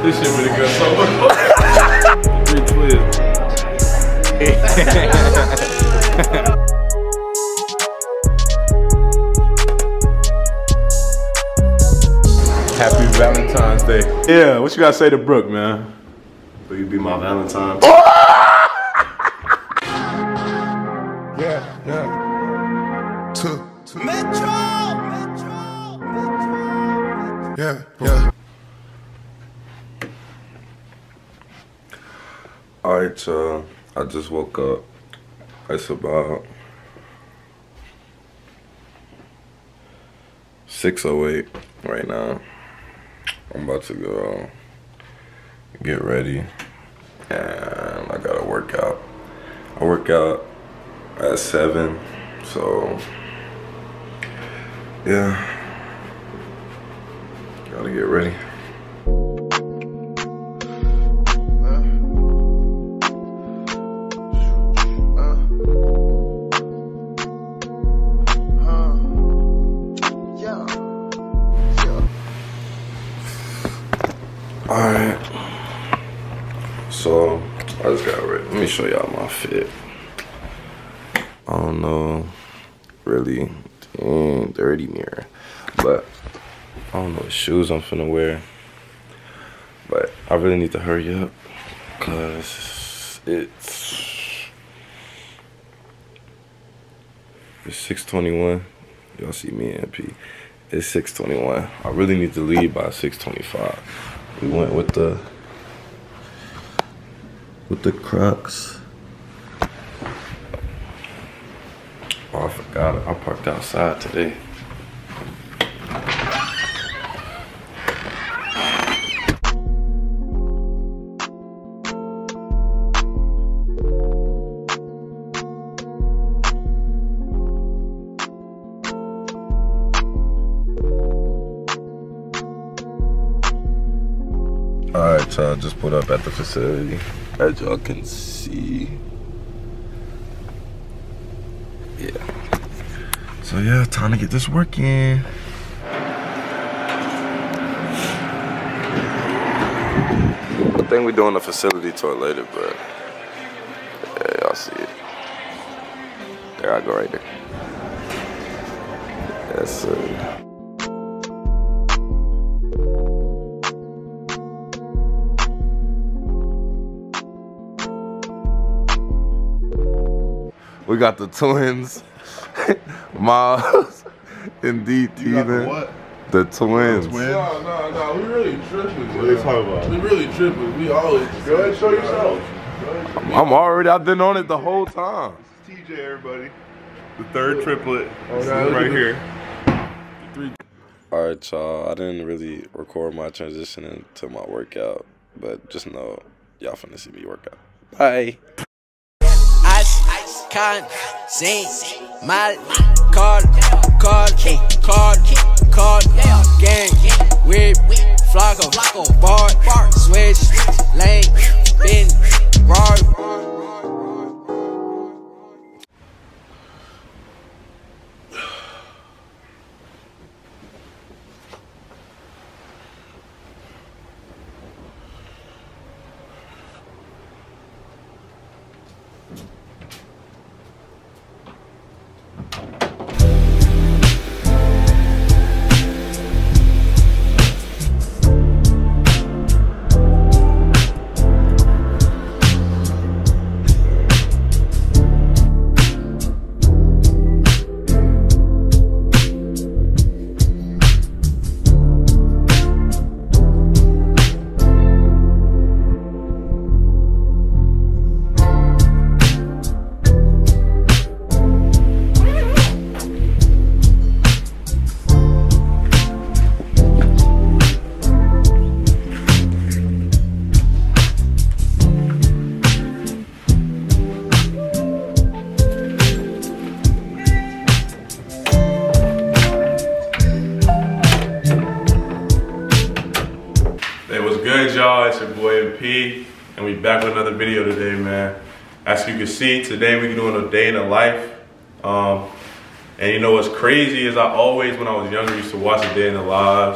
This shit really good so much. 3 twists. Happy Valentine's Day. Yeah, what you gotta say to Brooke, man? Will you be my Valentine? Yeah. Metro. Yeah. Alright, y'all. I just woke up. It's about 6:08 right now. I'm about to go get ready, and I gotta work out. I work out at 7, so yeah, gotta get ready. Alright, so I just got ready. Let me show y'all my fit. I don't know, really, dirty mirror, but I don't know what shoes I'm finna wear. But I really need to hurry up, cause it's 6:21. Y'all see me and P. It's 6:21. I really need to leave by 6:25. We went with the Crocs. Oh, I forgot it. I parked outside today. Alright, y'all, just put up at the facility, as y'all can see. Yeah. So yeah, time to get this work in. I think we're doing a facility tour later, but yeah, y'all see it. There I go right there. Yes, sir. We got the twins, Miles and DT. You got the what? The twins. No, we really tripping. What are you talking about? We really tripping. We always Go ahead, show yourself. I'm already, I've been on it the whole time. This is TJ, everybody. The third triplet. Right here. Alright, y'all, I didn't really record my transition into my workout, but just know y'all finna see me work out. Bye. Con, sing, my card, gang, whip, flocko, bar, switch, lane, bin, guard. Y'all, it's your boy MP, and we back with another video today, man. As you can see, today we're doing a day in the life. And you know what's crazy is I always, when I was younger, used to watch a day in the lives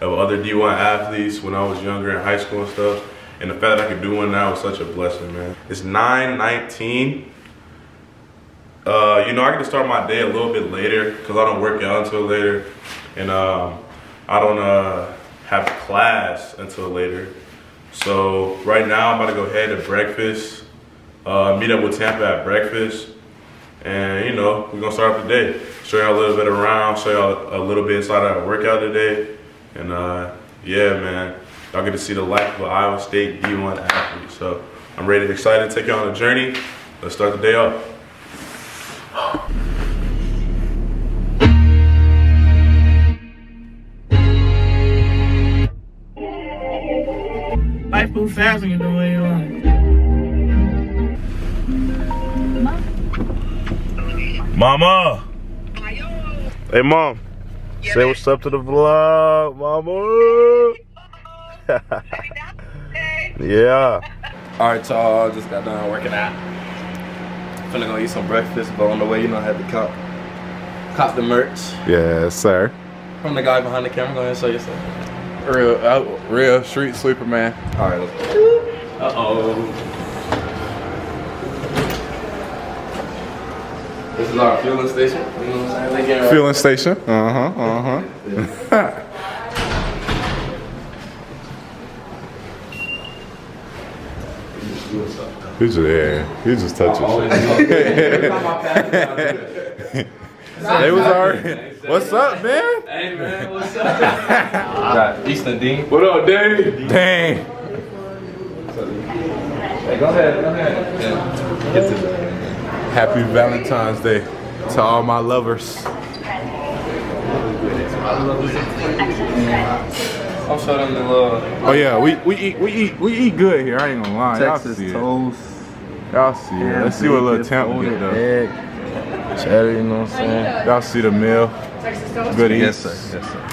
of other D1 athletes when I was younger in high school and stuff. And the fact that I could do one now is such a blessing, man. It's 9:19. You know, I get to start my day a little bit later because I don't work out until later. And I don't have class until later. So right now I'm about to go head to breakfast, meet up with Tampa at breakfast. And you know, we're gonna start off the day. Show y'all a little bit around, show y'all a little bit inside our workout today. And yeah, man, y'all get to see the life of an Iowa State D1 athlete. So I'm ready, excited to take y'all on a journey. Let's start the day off. Life moves fast when you're doing what you want. Mama! Hey, Mom. Yeah, say what's up to the vlog, Mama. Yeah. All right, y'all. Just got done working out. Finna go eat some breakfast, but on the way, you know, I had to cop the merch. Yes, sir. From the guy behind the camera. Go ahead and show yourself. Real street sweeper, man. All right, let's go. Uh-oh. This is our fueling station. You know what I'm saying? Fueling station. He's there. He just touching shit. They was already. What's up, man? Hey, man, what's up? Got Easton Dean. What up, Dang? Dang. Hey, go ahead. Yeah. Get to it. Happy Valentine's Day to all my lovers. I'll show them the little. Oh yeah, we eat good here. I ain't gonna lie. Texas y'all see toast. Y'all see it. Let's see what little Tampa get though. Egg. Cheddar, you know what I'm saying? Y'all see the meal. Good eats. Yes, sir. Yes, sir.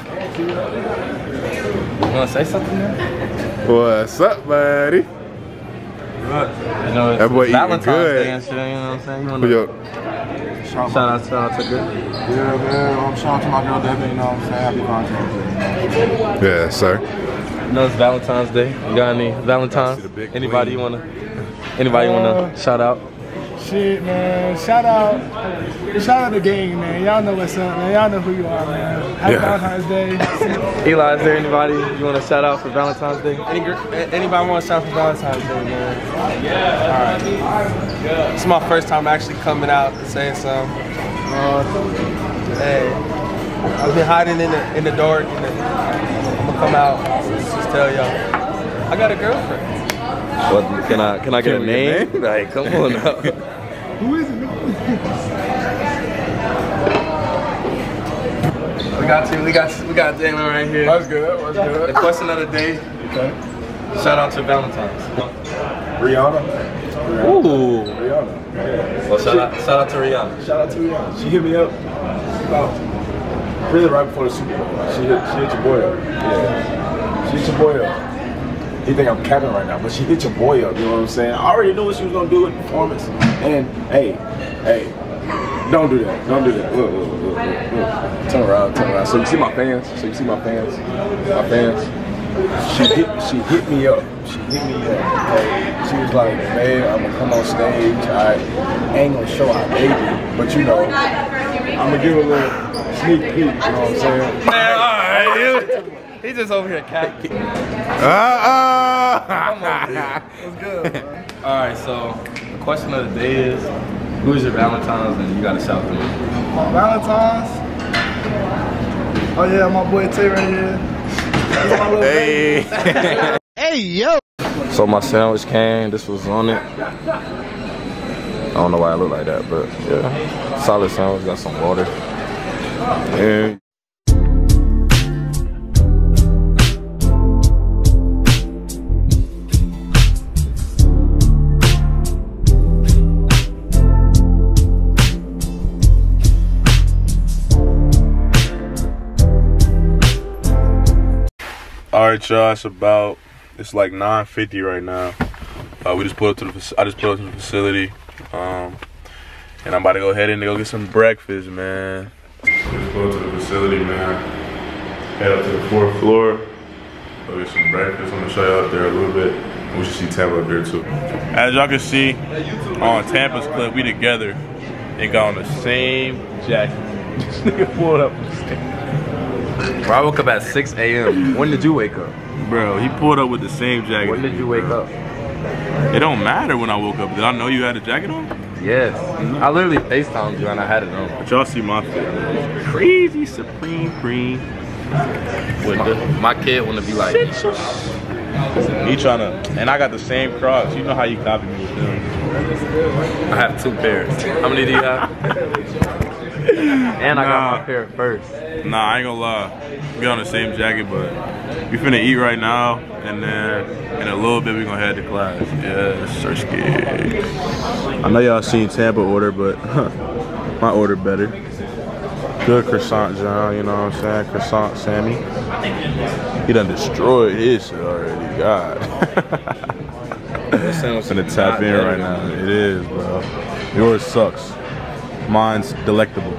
You wanna say something there? What's up, buddy? You know, it's That boy eating Valentine's good. Day and shit, you know what I'm saying? You wanna shout out to good? Yeah, man. I'm shout out to my girl Debbie, you know what I'm saying? Happy Valentine's Day. Yeah, sir. You know it's Valentine's Day. You got any Valentines? Anybody you wanna shout out? Shit, man. Shout out the gang, man. Y'all know what's up, man. Y'all know who you are, man. Happy Valentine's Day. Eli, is there anybody you wanna shout out for Valentine's Day? Anybody want to shout for Valentine's Day, man? Yeah. Alright. It's my first time actually coming out and saying something. Hey, I've been hiding in the dark, and I'm gonna come out and just tell y'all I got a girlfriend. What, can I get a name? Like, come on now. Who is it? We got Jalen right here. That's good. That's good. The question of the day. Okay. Shout out to Valentine's. Rihanna. Ooh. Rihanna. Well, shout out to Rihanna. Shout out to Rihanna. She hit me up about really right before the Super Bowl. She hit your boy up. Yeah. She hit your boy up. He think I'm capping right now, but she hit your boy up, you know what I'm saying? I already knew what she was gonna do in the performance. And hey, don't do that. Don't do that. Look. Turn around. So you see my fans? My fans. She hit me up. She was like, babe, I'm gonna come on stage. I ain't gonna show our baby, but you know, I'm gonna give a little sneak peek, you know what I'm saying? Man, alright, he just over here capping. What's good, man? Alright, so the question of the day is, who's your Valentine's and you gotta shout them out? Valentine's? Oh yeah, my boy Tay right here. That's my little baby. Hey, yo! So my sandwich came, this was on it. I don't know why I look like that, but yeah. Solid sandwich, got some water. And All right, y'all. It's like 9:50 right now. I just pulled up to the facility, and I'm about to go ahead and go get some breakfast, man. Just pulled up to the facility, man. Head up to the 4th floor. Go get some breakfast. I'm gonna show you out there a little bit. We should see Tampa up there too. As y'all can see on Tampa's clip, we together and got on the same jacket. This nigga pulled up. Bro, I woke up at 6 a.m. When did you wake up? Bro, he pulled up with the same jacket. When did you wake up? It don't matter when I woke up. Did I know you had a jacket on? Yes. I literally FaceTimed you and I had it on. But y'all see my fit. Crazy Supreme Cream. My kid wanna be like, He tryna, and I got the same Crocs. You know how you copy me with them. I have 2 pairs. How many do you have? And I got my pair first. Nah, I ain't gonna lie. We on the same jacket, but we finna eat right now, and then in a little bit we gonna head to class. Yes, sir. I know y'all seen Tampa order, but my order better. Good croissant, John. You know what I'm saying? Croissant, Sammy. He done destroyed his shit already. God. I'm finna tap in right now. It is, bro. Yours sucks. Mine's delectable.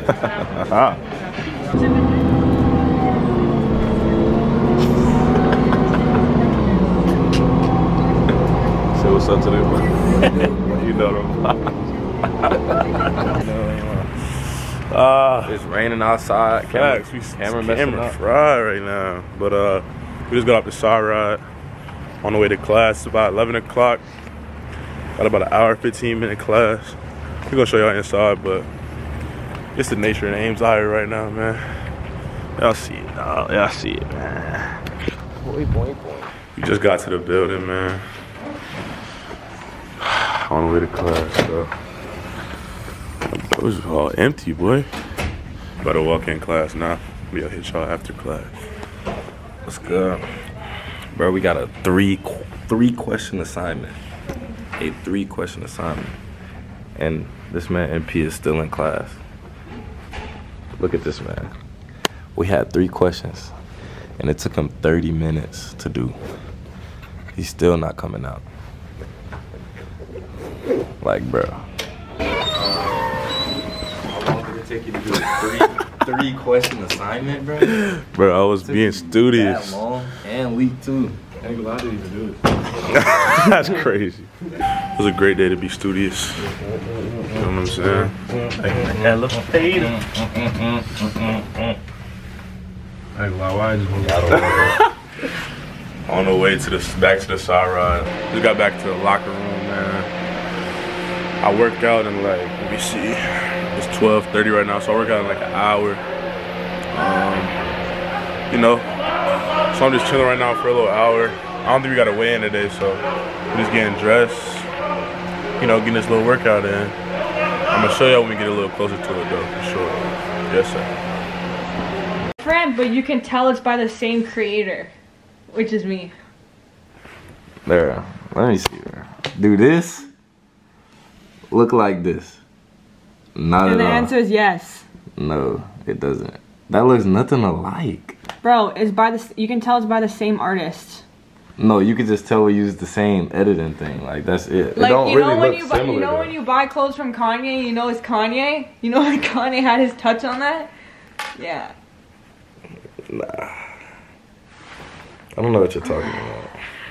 Say what's up to them. You know them. It's raining outside. Camera fried right now. But we just got off the side ride on the way to class. It's about 11 o'clock. Got about an hour, 15-minute class. We're gonna show y'all inside, but it's the nature and Ames out here right now, man. Y'all see it, dog. Y'all see it, man. Boy, boy, boy. We just got to the building, man. On the way to class, so. It was all empty, boy. About to walk in class now. We'll hit y'all after class. What's good? Bro, we got a three question assignment. A 3-question assignment. And this man MP is still in class. Look at this man. We had 3 questions and it took him 30 minutes to do. He's still not coming out. Like, bro. How long did it take you to do a 3-question assignment, bro? Bro, I was being studious. That long and week 2. I ain't gonna lie, I didn't even do it. That's crazy. It was a great day to be studious. You know what I'm saying? Elevator. I ain't gonna lie, why I just want to On the way to back to the side ride. We got back to the locker room, man. I work out in like, let me see, it's 12:30 right now, so I work out in like an hour. You know, so I'm just chilling right now for a little hour. I don't think we got to weigh in today, so we're just getting dressed, you know, getting this little workout in. I'm gonna show y'all when we get a little closer to it though, for sure. Yes, sir. Friend, but you can tell it's by the same creator, which is me. There, let me see. Do this look like this? Not at all. And the answer is yes. No, it doesn't. That looks nothing alike. Bro, it's by the. You can tell it's by the same artist. No, you could just tell we use the same editing thing. Like, that's it. Like, it don't you know really when look you buy, similar. you know when you buy clothes from Kanye, you know it's Kanye. You know when Kanye had his touch on that. Yeah. Nah. I don't know what you're talking about.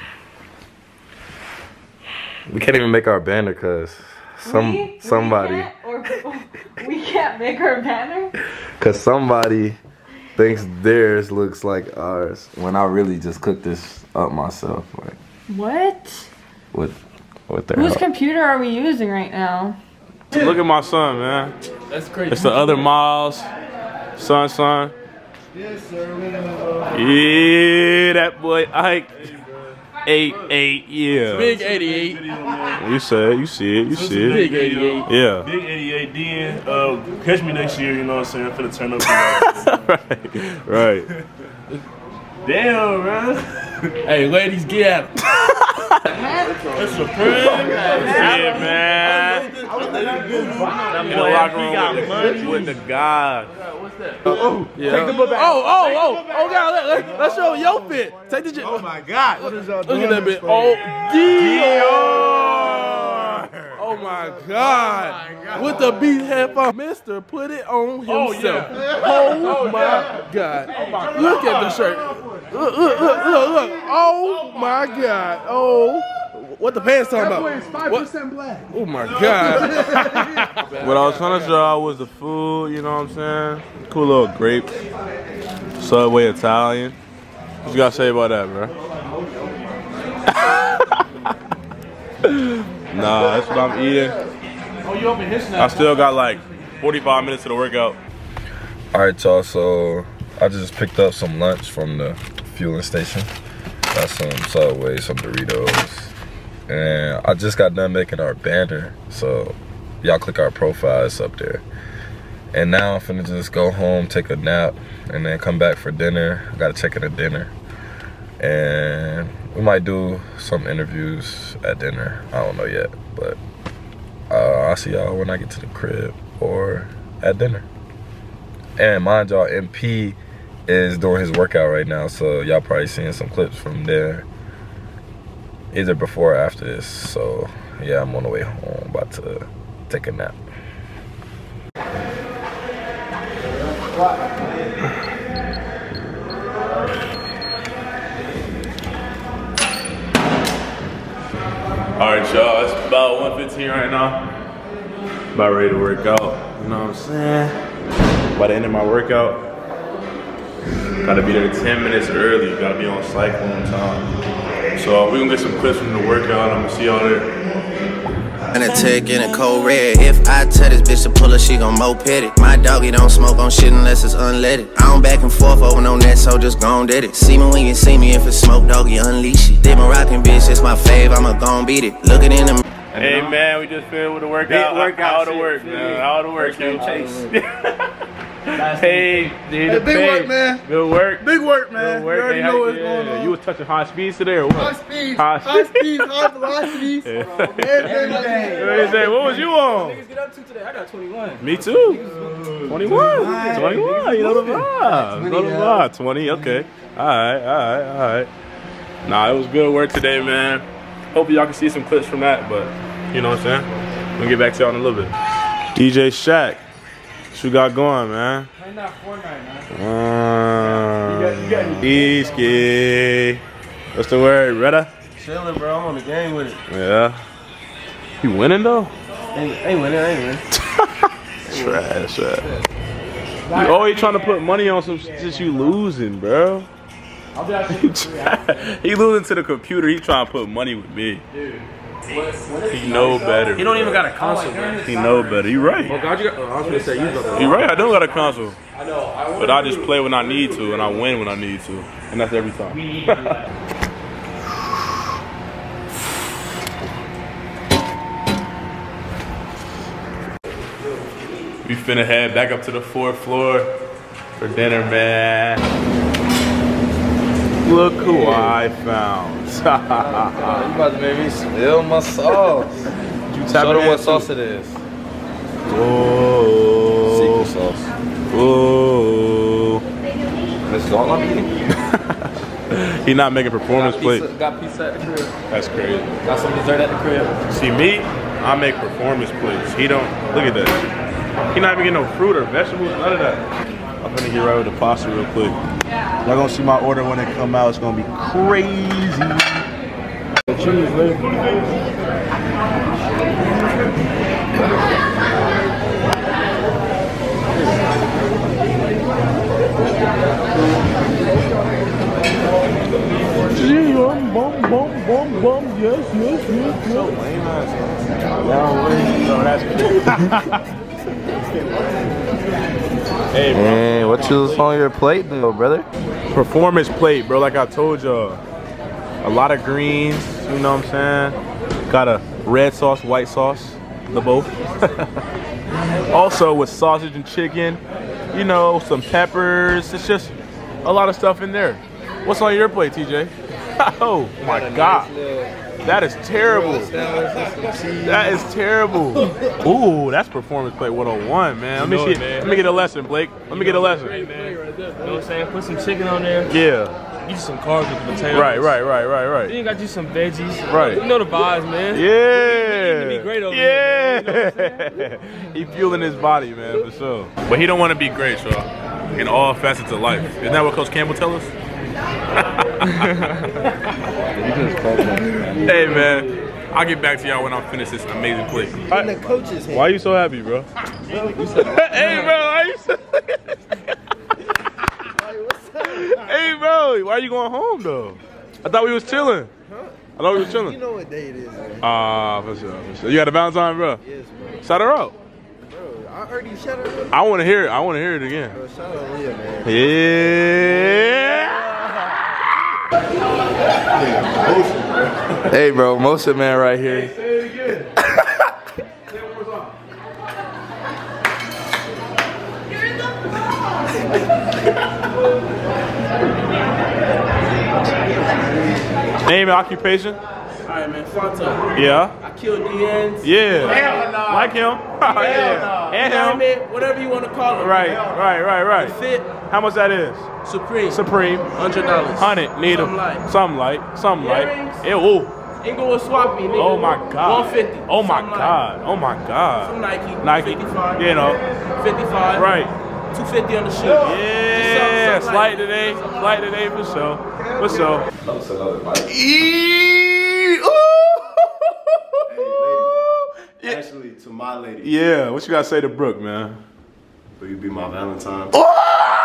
We can't even make our banner because somebody. We can't make our banner. Because somebody thinks theirs looks like ours when I really just cooked this up myself. Like, What? With their Whose help. computer are we using right now? Look at my son, man. That's crazy. It's the other Miles. Son. Yes, sir. Yeah, that boy Ike. 88, yeah. Big 88. You say it, you see it. Big 88. Yeah. Big 88, then catch me next year, you know what I'm saying? I'm finna turn up. Right. Damn, man. Hey, ladies, get at him. That's a friend. Yeah, man. In the locker room with the guy. Yeah. Take the book back. Oh, God, let's show your fit. Take the Oh, my God. What is y'all doing? Look at that bit. Oh, Dior. Oh my God. With the beat headphone. Mister, put it on himself. Oh my God. Look at the shirt. Look. Oh my God. Oh. What the pants talking about? That boy is 5% black. Oh my God. What I was trying to show was the food, you know what I'm saying? Cool little grape. Subway Italian. What you gotta say about that, bro? Nah, that's what I'm eating. I still got like 45 minutes to the workout. Alright, y'all, so I just picked up some lunch from the fueling station. Got some Subway, some Doritos. And I just got done making our banner. So y'all click our profile, it's up there. And now I'm finna just go home, take a nap, and then come back for dinner. I gotta check in at dinner. And we might do some interviews at dinner. I don't know yet, but I'll see y'all when I get to the crib or at dinner. And mind y'all, MP is doing his workout right now, so y'all probably seeing some clips from there, either before or after this. So yeah, I'm on the way home, about to take a nap. Alright, y'all, it's about 1:15 right now. About ready to work out. You know what I'm saying? By the end of my workout, gotta be there 10 minutes early. Gotta be on cycle on time. So we're gonna get some clips from the workout. I'm gonna see y'all there. And a tick in a cold red. If I tell this bitch to pull her, she gon' moped it. My doggy don't smoke on shit unless it's unleaded. I don't back and forth over no net, so just gon' did it. See me when you see me, if it's smoke, doggy, unleash it. Did my rockin' bitch, it's my fave, I'ma gon' beat it. Looking in the Hey man, we just finished with the workout. How to work, man. How to work, Q. Hey, dude, Big work, man. Good work. Big work, man. Good work. You already know what's going on. You was touching high speeds today or what? High speeds, high velocities. What was you on? Niggas get up to today. I got 21. Me too. 21. 21. You know the vibe. You know the vibe. 20. Okay. All right. Nah, it was good work today, man. Hopefully y'all can see some clips from that, but you know what I'm saying? We'll get back to y'all in a little bit. DJ Shaq. What you got going, man? Playing that Fortnite, man. Easky. What's the word, Retta? Chilling, bro. I'm on the game with it. Yeah. You winning, though? Ain't winning. Trash. You always trying to put money on some shit you losing, bro. He losing to the computer. He trying to put money with me. Dude. He know better. He don't even got a console, man. He know better. You right. Oh, God, I was gonna say you right. I don't got a console. I know. But I just play when I need to, and I win when I need to, and that's every time. We finna head back up to the 4th floor for dinner, man. Look who I found. You about to make me spill my sauce. Show them what sauce it is. Oh. Secret sauce. Oh. This is all I'm eating. He not making performance plates. Got pizza at the crib. That's crazy. Got some dessert at the crib. See me, I make performance plates. He don't. Look at that. He not even getting no fruit or vegetables. None of that. I'm gonna get right with the pasta real quick. Y'all gonna see my order when it come out. It's gonna be crazy. Cheese, baby. Yes. So lame ass. That's Hey, bro. Man, what you was on your plate though, brother? Performance plate, bro, like I told y'all. A lot of greens, you know what I'm saying? Got a red sauce, white sauce, the both. Also with sausage and chicken, you know, some peppers. It's just a lot of stuff in there. What's on your plate, TJ? Oh my God. That is terrible. That is terrible. Ooh, that's performance plate 101, man. Let me see. Let me get a lesson, Blake. Let me get a lesson. You know what I'm saying? Put some chicken on there. Yeah. Get you some carbs with the potatoes. Right. Then you got you some veggies. Right. You know the vibes, man. Yeah. We need to be great over here, man. You know what I'm saying? He fueling his body, man, for sure. But he don't want to be great, y'all. In all facets of life. Isn't that what Coach Campbell tells us? Hey, man. I'll get back to y'all when I finish this amazing play. In the coach's hand. Why are you so happy, bro? Hey, bro, why you so Hey, bro, why are you going home, though? I thought we was chilling. I thought we was chilling. You know what day it is, man. For sure. You got a Valentine, bro? Yes, bro. Shout her out. Bro, I already shut her up. I want to hear it. I want to hear it again. Bro, shout out Leah, man. Yeah. Hey, bro, Motion Man right here. Say it again. Name and occupation? Alright, man. Fonto. Yeah. I killed DNs. Yeah. Like him. Yeah. And him. Diamond, whatever you want to call it. Right. Fit. How much that is? Supreme. $100. 100. Need Something him. light. Something light. Earrings? Ew. Inglewood Swappy, nigga. Oh my God. 150. Oh my Something God. Oh my God. Some Nike. Nike. 55. You know. 55. Right. 250 on the shoe. Yeah. Something Slight like today. Slight today for sure. For sure. Hey, ladies. Actually, to my lady. Yeah. What you gotta say to Brooke, man? Will you be my Valentine? Oh!